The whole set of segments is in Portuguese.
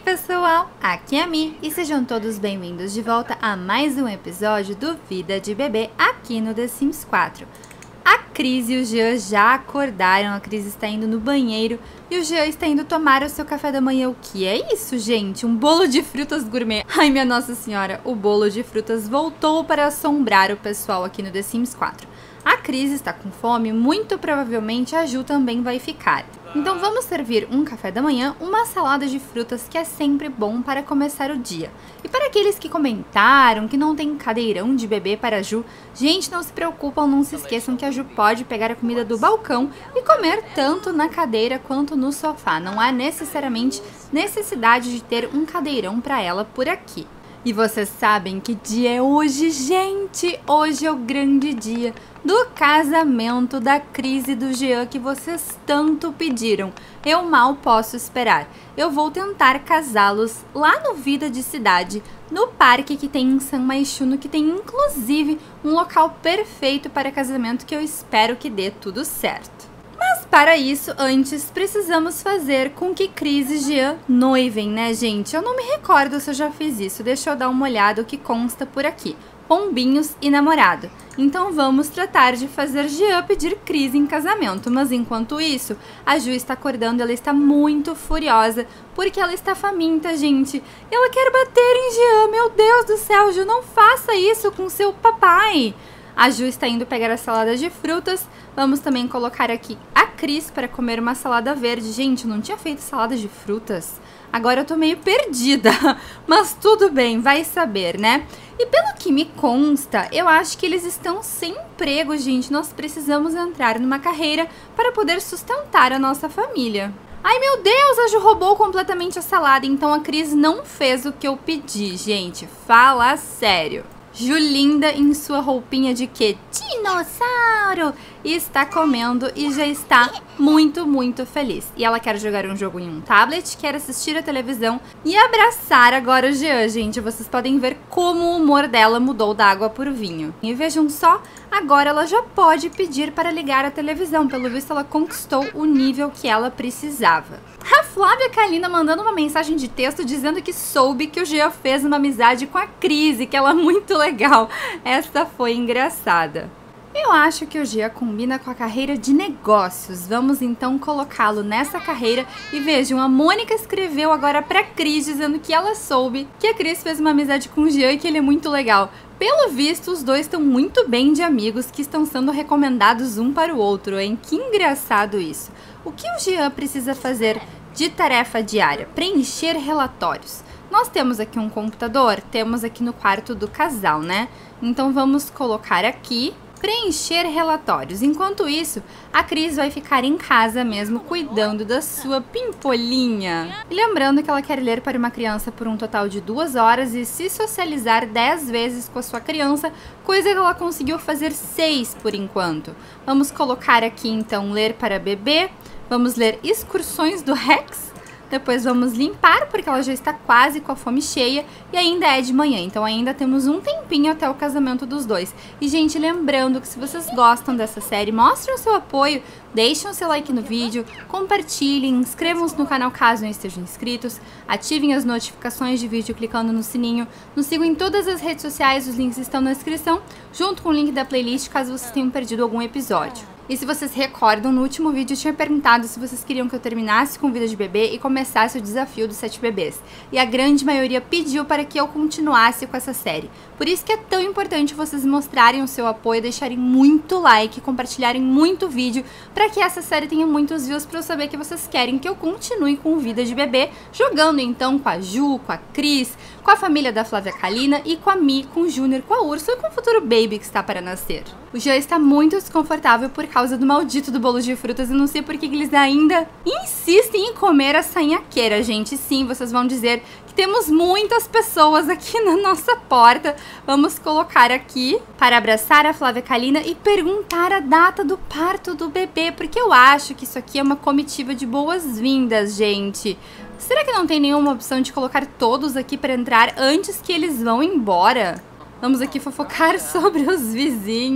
pessoal, aqui é a Mi e sejam todos bem-vindos de volta a mais um episódio do Vida de Bebê aqui no The Sims 4. A Cris e o Jean já acordaram, a Cris está indo no banheiro e o Jean está indo tomar o seu café da manhã. O que é isso, gente? Um bolo de frutas gourmet. Ai, minha Nossa Senhora, o bolo de frutas voltou para assombrar o pessoal aqui no The Sims 4. A Cris está com fome, muito provavelmente a Ju também vai ficar. Então vamos servir um café da manhã, uma salada de frutas que é sempre bom para começar o dia. E para aqueles que comentaram que não tem cadeirão de bebê para a Ju, gente, não se preocupam, não se esqueçam que a Ju pode pegar a comida do balcão e comer tanto na cadeira quanto no sofá. Não há necessariamente necessidade de ter um cadeirão para ela por aqui. E vocês sabem que dia é hoje, gente? Hoje é o grande dia do casamento da Cris e do Jean que vocês tanto pediram. Eu mal posso esperar. Eu vou tentar casá-los lá no Vida de Cidade, no parque que tem em San Maixuno, que tem inclusive um local perfeito para casamento que eu espero que dê tudo certo. Mas para isso, antes, precisamos fazer com que Cris e Jean noivem, né, gente? Eu não me recordo se eu já fiz isso. Deixa eu dar uma olhada o que consta por aqui. Pombinhos e namorado. Então vamos tratar de fazer Jean pedir Cris em casamento. Mas enquanto isso, a Ju está acordando, ela está muito furiosa, porque ela está faminta, gente. Ela quer bater em Jean. Meu Deus do céu, Ju, não faça isso com seu papai. A Ju está indo pegar a salada de frutas. Vamos também colocar aqui a Cris para comer uma salada verde. Gente, eu não tinha feito salada de frutas. Agora eu tô meio perdida. Mas tudo bem, vai saber, né? E pelo que me consta, eu acho que eles estão sem emprego, gente. Nós precisamos entrar numa carreira para poder sustentar a nossa família. Ai, meu Deus, a Ju roubou completamente a salada. Então a Cris não fez o que eu pedi, gente. Fala sério. Julinda em sua roupinha de quê? Dinossauro! E está comendo e já está muito feliz. E ela quer jogar um jogo em um tablet, quer assistir a televisão e abraçar agora o Jean, gente. Vocês podem ver como o humor dela mudou da água por vinho. E vejam só, agora ela já pode pedir para ligar a televisão. Pelo visto, ela conquistou o nível que ela precisava. A Flávia Kalina mandando uma mensagem de texto dizendo que soube que o Jean fez uma amizade com a Cris e que ela é muito legal. Essa foi engraçada. Eu acho que o Jean combina com a carreira de negócios. Vamos então colocá-lo nessa carreira. E vejam, a Mônica escreveu agora pra Cris dizendo que ela soube que a Cris fez uma amizade com o Jean e que ele é muito legal. Pelo visto, os dois estão muito bem de amigos que estão sendo recomendados um para o outro, hein? Que engraçado isso. O que o Jean precisa fazer de tarefa diária? Preencher relatórios. Nós temos aqui um computador, temos aqui no quarto do casal, né? Então vamos colocar aqui, preencher relatórios. Enquanto isso, a Cris vai ficar em casa mesmo, cuidando da sua pimpolinha. E lembrando que ela quer ler para uma criança por um total de 2 horas e se socializar 10 vezes com a sua criança, coisa que ela conseguiu fazer 6 por enquanto. Vamos colocar aqui então ler para bebê. Vamos ler excursões do Rex. Depois vamos limpar, porque ela já está quase com a fome cheia e ainda é de manhã, então ainda temos um tempinho até o casamento dos dois. E, gente, lembrando que se vocês gostam dessa série, mostrem o seu apoio, deixem o seu like no vídeo, compartilhem, inscrevam-se no canal caso não estejam inscritos, ativem as notificações de vídeo clicando no sininho, nos sigam em todas as redes sociais, os links estão na descrição, junto com o link da playlist caso vocês tenham perdido algum episódio. E se vocês recordam, no último vídeo eu tinha perguntado se vocês queriam que eu terminasse com Vida de Bebê e começasse o desafio dos 7 bebês. E a grande maioria pediu para que eu continuasse com essa série. Por isso que é tão importante vocês mostrarem o seu apoio, deixarem muito like, compartilharem muito vídeo, para que essa série tenha muitos views, para eu saber que vocês querem que eu continue com Vida de Bebê, jogando então com a Ju, com a Cris, com a família da Flávia Kalina e com a Mi, com o Júnior, com a Úrsula e com o futuro baby que está para nascer. O Jean está muito desconfortável por causa do maldito do bolo de frutas. Eu não sei por que eles ainda insistem em comer a sanhaqueira, gente. Sim, vocês vão dizer que temos muitas pessoas aqui na nossa porta. Vamos colocar aqui para abraçar a Flávia Kalina e perguntar a data do parto do bebê, porque eu acho que isso aqui é uma comitiva de boas-vindas, gente. Será que não tem nenhuma opção de colocar todos aqui para entrar antes que eles vão embora? Vamos aqui fofocar sobre os vizinhos.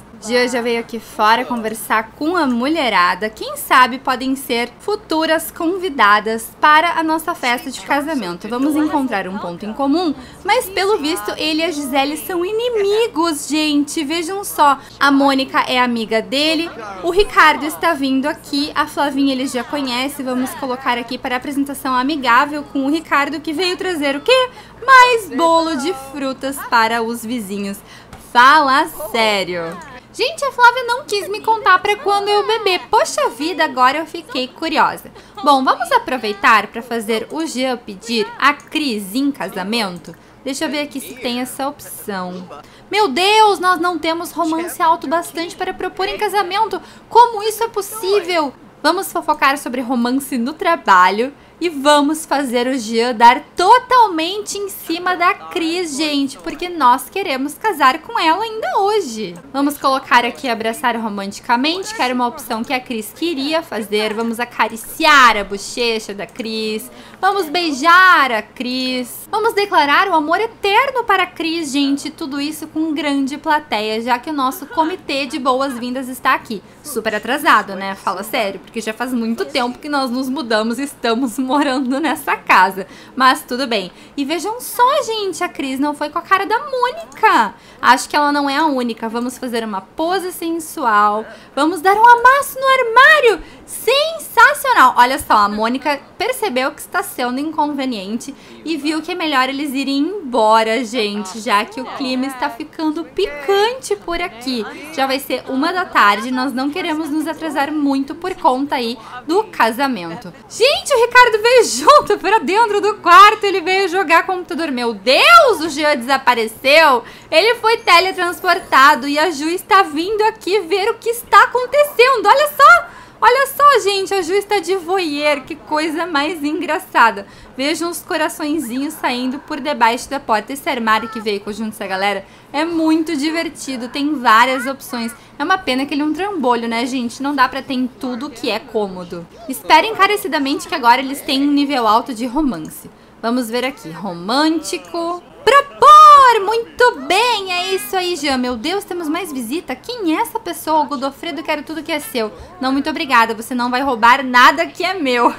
Gia já veio aqui fora conversar com a mulherada. Quem sabe podem ser futuras convidadas para a nossa festa de casamento. Vamos encontrar um ponto em comum, mas pelo visto ele e a Gisele são inimigos, gente. Vejam só, a Mônica é amiga dele, o Ricardo está vindo aqui, a Flavinha ele já conhece. Vamos colocar aqui para apresentação amigável com o Ricardo, que veio trazer o quê? Mais bolo de frutas para os vizinhos. Fala sério. Gente, a Flávia não quis me contar pra quando eu beber. Poxa vida, agora eu fiquei curiosa. Bom, vamos aproveitar para fazer o Jean pedir a Cris em casamento? Deixa eu ver aqui se tem essa opção. Meu Deus, nós não temos romance alto bastante para propor em casamento. Como isso é possível? Vamos fofocar sobre romance no trabalho. E vamos fazer o Jean dar totalmente em cima da Cris, gente, porque nós queremos casar com ela ainda hoje. Vamos colocar aqui abraçar romanticamente, que era uma opção que a Cris queria fazer. Vamos acariciar a bochecha da Cris. Vamos beijar a Cris. Vamos declarar o amor eterno para a Cris, gente. Tudo isso com grande plateia, já que o nosso comitê de boas-vindas está aqui. Super atrasado, né? Fala sério, porque já faz muito tempo que nós nos mudamos e estamos morando nessa casa. Mas tudo bem. E vejam só, gente, a Cris não foi com a cara da Mônica. Acho que ela não é a única. Vamos fazer uma pose sensual. Vamos dar um amasso no armário. Sensacional. Olha só, a Mônica percebeu que está sendo inconveniente e viu que é melhor eles irem embora, gente, já que o clima está ficando picante por aqui. Já vai ser 1 da tarde, nós não queremos nos atrasar muito por conta aí do casamento. Gente, o Ricardo veio junto pra dentro do quarto, ele veio jogar computador. Meu Deus, o Jean desapareceu. Ele foi teletransportado e a Ju está vindo aqui ver o que está acontecendo. Olha só! Olha só, gente, a Ju está de voyeur, que coisa mais engraçada. Vejam os coraçõezinhos saindo por debaixo da porta. Esse armário que veio junto essa galera é muito divertido, tem várias opções. É uma pena que ele é um trambolho, né, gente? Não dá pra ter em tudo que é cômodo. Espero encarecidamente que agora eles tenham um nível alto de romance. Vamos ver aqui, romântico... Propor! Muito bem, é isso aí, Jean. Meu Deus, temos mais visita. Quem é essa pessoa? O Godofredo, quero tudo que é seu. Não, muito obrigada, você não vai roubar nada que é meu.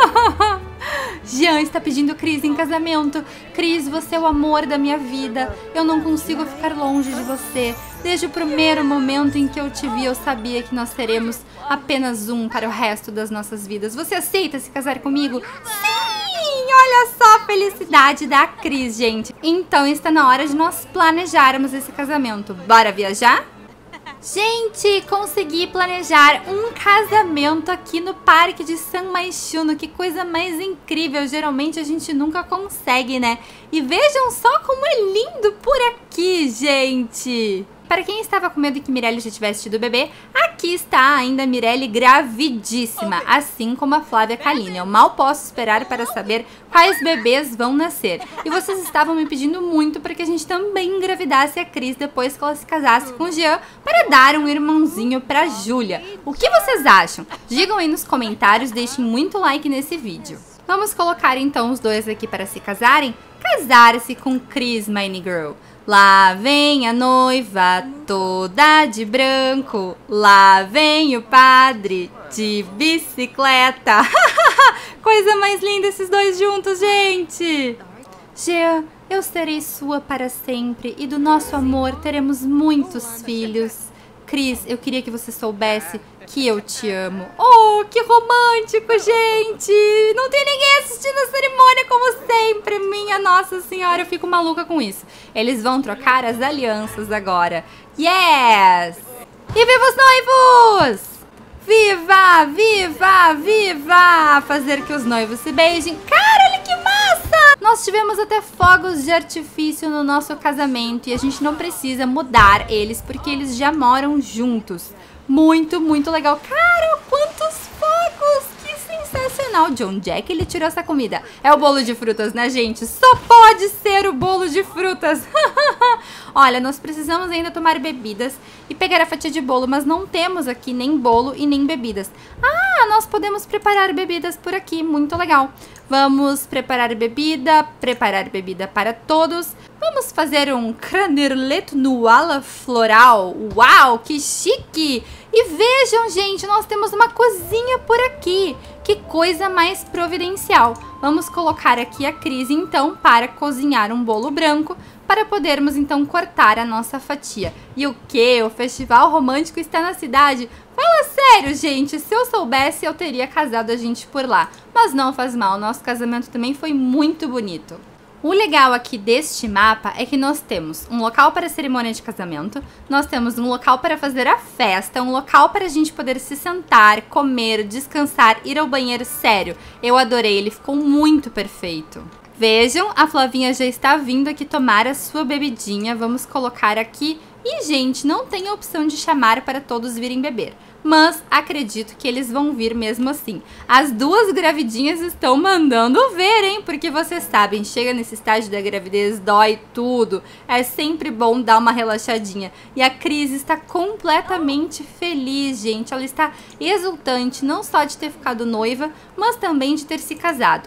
Jean está pedindo Cris em casamento. Cris, você é o amor da minha vida. Eu não consigo ficar longe de você. Desde o primeiro momento em que eu te vi, eu sabia que nós teremos apenas um para o resto das nossas vidas. Você aceita se casar comigo? Sim! Olha só a felicidade da Cris, gente. Então está na hora de nós planejarmos esse casamento. Bora viajar? Gente, consegui planejar um casamento aqui no Parque de San Myshuno. Que coisa mais incrível. Geralmente a gente nunca consegue, né? E vejam só como é lindo por aqui, gente. Para quem estava com medo que Mirelle já tivesse tido bebê, aqui está ainda a Mirelle gravidíssima, assim como a Flávia Kalina. Eu mal posso esperar para saber quais bebês vão nascer. E vocês estavam me pedindo muito para que a gente também engravidasse a Cris depois que ela se casasse com o Jean, para dar um irmãozinho para a Júlia. O que vocês acham? Digam aí nos comentários, deixem muito like nesse vídeo. Vamos colocar então os dois aqui para se casarem? Casar-se com Cris, my girl. Lá vem a noiva toda de branco, lá vem o padre de bicicleta. Coisa mais linda esses dois juntos, gente. Jean, eu serei sua para sempre e do nosso amor teremos muitos filhos. Cris, eu queria que você soubesse que eu te amo. Oh, que romântico, gente! Não tem ninguém assistindo a cerimônia como sempre. Minha Nossa Senhora, eu fico maluca com isso. Eles vão trocar as alianças agora. Yes! E viva os noivos! Viva, viva, viva! Fazer que os noivos se beijem. Cara, olha que massa! Nós tivemos até fogos de artifício no nosso casamento e a gente não precisa mudar eles porque eles já moram juntos. Muito, muito legal. Cara, quantos fogos! Que sensacional! De onde é que ele tirou essa comida? É o bolo de frutas, né, gente? Só pode ser o bolo de frutas. Olha, nós precisamos ainda tomar bebidas e pegar a fatia de bolo, mas não temos aqui nem bolo e nem bebidas. Ah, nós podemos preparar bebidas por aqui. Muito legal. Vamos preparar bebida para todos. Vamos fazer um cranerleto no ala floral. Uau, que chique! E vejam, gente, nós temos uma cozinha por aqui. Que coisa mais providencial. Vamos colocar aqui a Cris, então, para cozinhar um bolo branco, para podermos, então, cortar a nossa fatia. E o que? O festival romântico está na cidade? Fala sério, gente. Se eu soubesse, eu teria casado a gente por lá. Mas não faz mal, nosso casamento também foi muito bonito. O legal aqui deste mapa é que nós temos um local para a cerimônia de casamento, nós temos um local para fazer a festa, um local para a gente poder se sentar, comer, descansar, ir ao banheiro. Sério, eu adorei, ele ficou muito perfeito. Vejam, a Flavinha já está vindo aqui tomar a sua bebidinha, vamos colocar aqui. E, gente, não tem a opção de chamar para todos virem beber, mas acredito que eles vão vir mesmo assim. As duas gravidinhas estão mandando ver, hein? Porque vocês sabem, chega nesse estágio da gravidez, dói tudo. É sempre bom dar uma relaxadinha. E a Cris está completamente feliz, gente. Ela está exultante, não só de ter ficado noiva, mas também de ter se casado.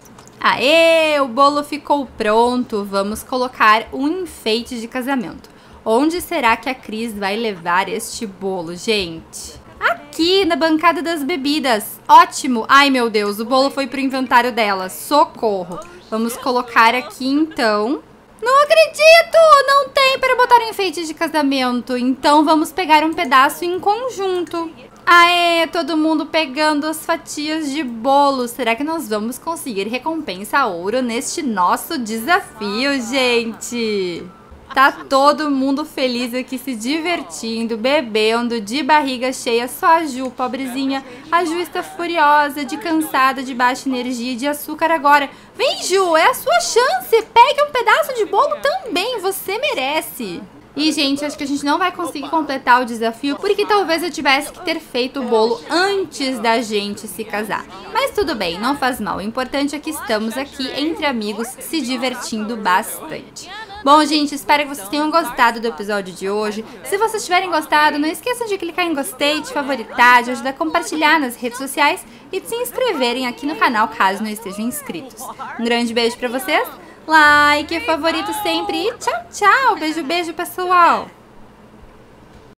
Aê, o bolo ficou pronto. Vamos colocar um enfeite de casamento. Onde será que a Cris vai levar este bolo, gente? Aqui, na bancada das bebidas. Ótimo! Ai, meu Deus, o bolo foi pro inventário dela. Socorro! Vamos colocar aqui, então. Não acredito! Não tem para botar um enfeite de casamento. Então, vamos pegar um pedaço em conjunto. Aê, todo mundo pegando as fatias de bolo. Será que nós vamos conseguir recompensa ouro neste nosso desafio, gente? Tá todo mundo feliz aqui, se divertindo, bebendo, de barriga cheia. Só a Ju, pobrezinha. A Ju está furiosa, de cansada, de baixa energia e de açúcar agora. Vem, Ju, é a sua chance. Pegue um pedaço de bolo também, você merece. E, gente, acho que a gente não vai conseguir completar o desafio, porque talvez eu tivesse que ter feito o bolo antes da gente se casar. Mas tudo bem, não faz mal. O importante é que estamos aqui entre amigos, se divertindo bastante. Bom, gente, espero que vocês tenham gostado do episódio de hoje. Se vocês tiverem gostado, não esqueçam de clicar em gostei, de favoritar, de ajudar a compartilhar nas redes sociais e de se inscreverem aqui no canal caso não estejam inscritos. Um grande beijo pra vocês, like, favorito sempre e tchau, tchau. Beijo, beijo, pessoal.